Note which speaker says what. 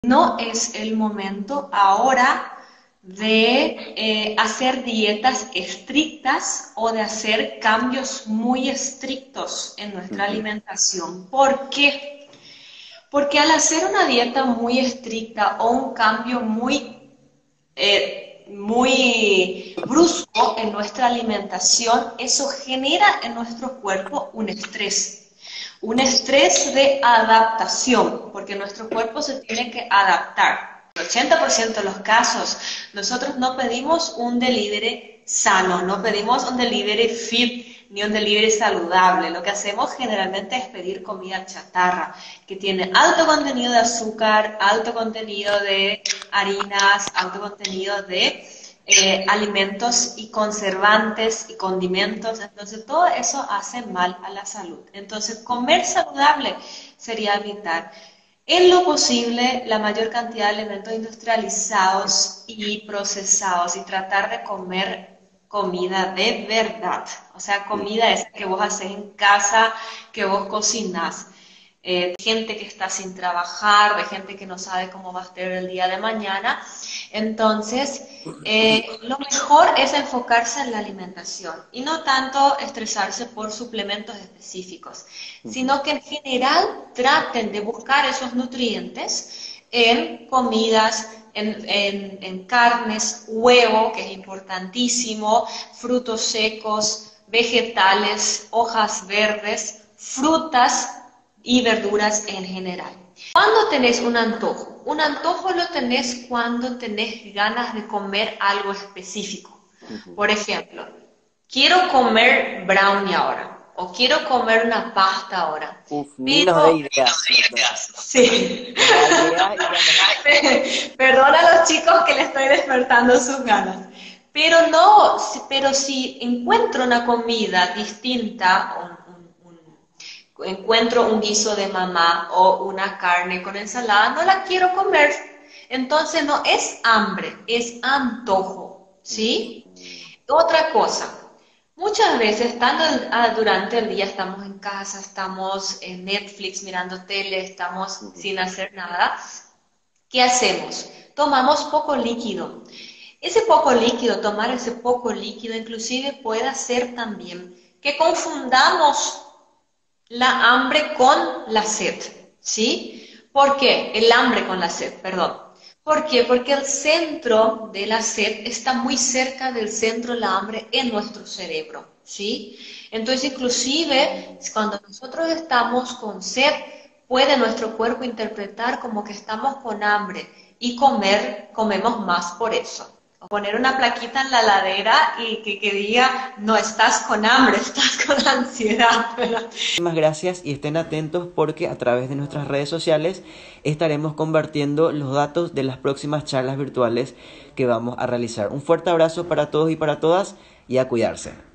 Speaker 1: No es el momento ahora de hacer dietas estrictas o de hacer cambios muy estrictos en nuestra
Speaker 2: Ujú.
Speaker 1: alimentación. ¿Por qué? Porque al hacer una dieta muy estricta o un cambio muy brusco en nuestra alimentación, eso genera en nuestro cuerpo un estrés de adaptación, porque nuestro cuerpo se tiene que adaptar. En el 80% de los casos, nosotros no pedimos un delivery sano, no pedimos un delivery fit, ni un delivery saludable. Lo que hacemos generalmente es pedir comida chatarra, que tiene alto contenido de azúcar, alto contenido de harinas, alto contenido de alimentos y conservantes y condimentos. Entonces todo eso hace mal a la salud. Entonces comer saludable sería evitar en lo posible la mayor cantidad de alimentos industrializados y procesados y tratar de comer comida de verdad, o sea, comida esa que vos haces en casa, que vos cocinás. Gente que está sin trabajar, de gente que no sabe cómo va a estar el día de mañana. Entonces, lo mejor es enfocarse en la alimentación y no tanto estresarse por suplementos específicos,
Speaker 2: Ujú.
Speaker 1: sino que en general traten de buscar esos nutrientes en comidas, en carnes, huevo, que es importantísimo, frutos secos, vegetales, hojas verdes, frutas y verduras en general. ¿Cuándo tenés un antojo? Un antojo lo tenés cuando tenés ganas de comer algo específico.
Speaker 2: Ujú.
Speaker 1: Por ejemplo, quiero comer brownie ahora o quiero comer una pasta ahora.
Speaker 2: Uf, ni nos dé
Speaker 1: Pero,
Speaker 2: ideas, doctora.
Speaker 1: sí,
Speaker 2: Nos da ideas y ya nos...
Speaker 1: perdona a los chicos que le estoy despertando sus ganas. Pero no, pero si encuentro una comida distinta, encuentro un guiso de mamá o una carne con ensalada, no la quiero comer. Entonces no es hambre, es antojo, ¿sí?
Speaker 2: Ujú.
Speaker 1: Otra cosa, muchas veces estando durante el día estamos en casa, estamos en Netflix mirando tele, estamos
Speaker 2: Ujú.
Speaker 1: sin hacer nada. ¿Qué hacemos? Tomamos poco líquido. Ese poco líquido, tomar ese poco líquido, inclusive puede hacer también que confundamos la hambre con la sed, ¿sí? ¿Por qué? El hambre con la sed, perdón. ¿Por qué? Porque el centro de la sed está muy cerca del centro de la hambre en nuestro cerebro, ¿sí? Entonces, inclusive, cuando nosotros estamos con sed, puede nuestro cuerpo interpretar como que estamos con hambre y comemos más por eso. Poner una plaquita en la ladera y que diga, no estás con hambre, estás con ansiedad, ¿verdad?
Speaker 2: Muchísimas gracias y estén atentos porque a través de nuestras redes sociales estaremos compartiendo los datos de las próximas charlas virtuales que vamos a realizar. Un fuerte abrazo para todos y para todas y a cuidarse.